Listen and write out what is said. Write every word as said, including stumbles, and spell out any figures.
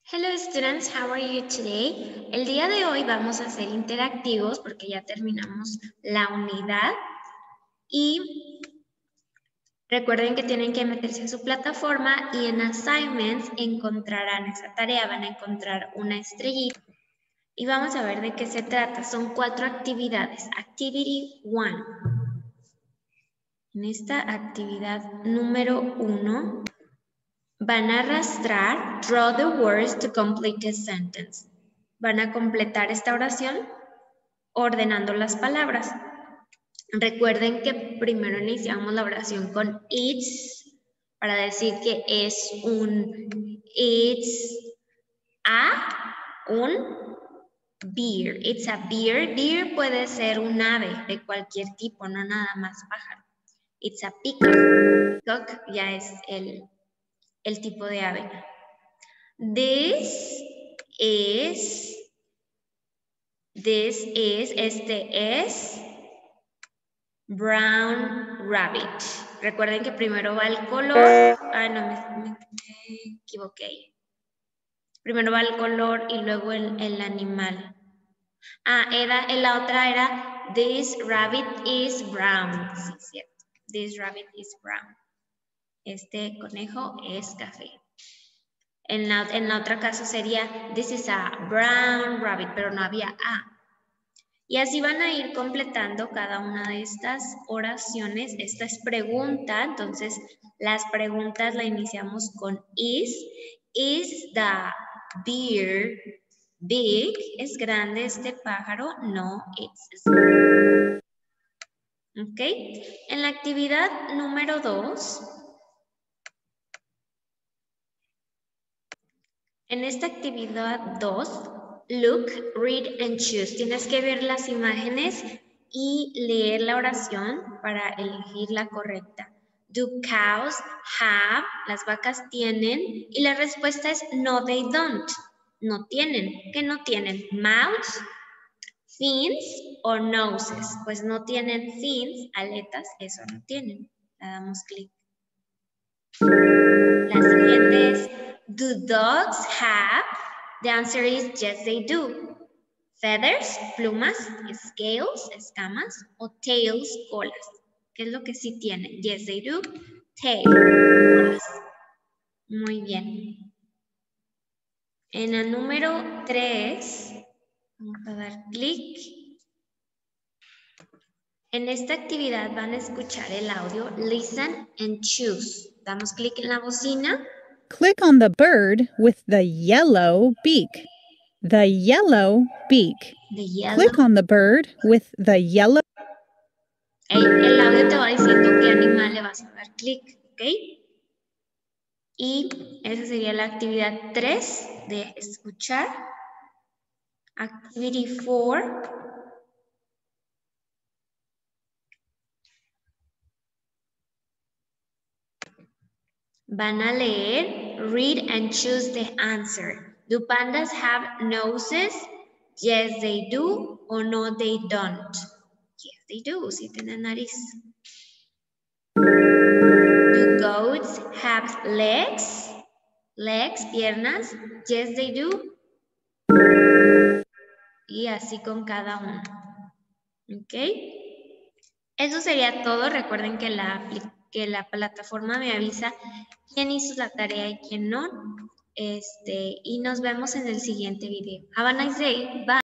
Hello students, how are you today? El día de hoy vamos a ser interactivos porque ya terminamos la unidad y recuerden que tienen que meterse en su plataforma y en assignments encontrarán esa tarea, van a encontrar una estrellita y vamos a ver de qué se trata. Son cuatro actividades. Activity one. En esta actividad número uno van a arrastrar, draw the words to complete the sentence. Van a completar esta oración ordenando las palabras. Recuerden que primero iniciamos la oración con it's para decir que es un, it's a, un beer. It's a beer. Beer puede ser un ave de cualquier tipo, no nada más pájaro. It's a peacock. Peacock ya es el, el tipo de ave. This is, this is, este es brown rabbit. Recuerden que primero va el color. Ay, no, me, me, me equivoqué. Primero va el color y luego el, el animal. Ah, era, la otra era this rabbit is brown. Sí, cierto. This rabbit is brown. Este conejo es café. En la, en la otra caso sería this is a brown rabbit, pero no había a. Y así van a ir completando cada una de estas oraciones. Esta es pregunta, entonces las preguntas la iniciamos con is. Is the bear big? ¿Es grande este pájaro? No, it's small. ¿Ok? En la actividad número dos, en esta actividad dos, look, read and choose. Tienes que ver las imágenes y leer la oración para elegir la correcta. Do cows have? Las vacas tienen. Y la respuesta es no, they don't. No tienen. ¿Qué no tienen? Mouths, fins o noses. Pues no tienen fins, aletas, eso no tienen. Le damos clic. La siguiente es do dogs have? The answer is yes, they do. Feathers, plumas, scales, escamas, o tails, colas. ¿Qué es lo que sí tienen? Yes, they do. Tail, colas. Muy bien. En el número tres, vamos a dar clic. En esta actividad van a escuchar el audio Listen and Choose. Damos clic en la bocina. Click on the bird with the yellow beak. The yellow beak. The yellow. Click on the bird with the yellow. El, el audio te va diciendo qué animal le vas a dar clic, ¿ok? Y esa sería la actividad tres de escuchar. Activity cuatro. Van a leer, read and choose the answer. Do pandas have noses? Yes, they do. Or no, they don't. Yes, they do. Sí tienen nariz. Do goats have legs? Legs, piernas. Yes, they do. Y así con cada uno. ¿Ok? Eso sería todo. Recuerden que la, que la plataforma me avisa quién hizo la tarea y quién no. Este, y nos vemos en el siguiente video. Have a nice day. Bye.